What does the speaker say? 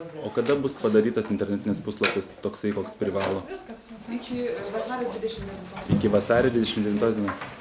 O kada bus padarytas internetinis puslapis toksai, koks privalo? Iki vasario 29 dienos. Iki vasario 29 dienos.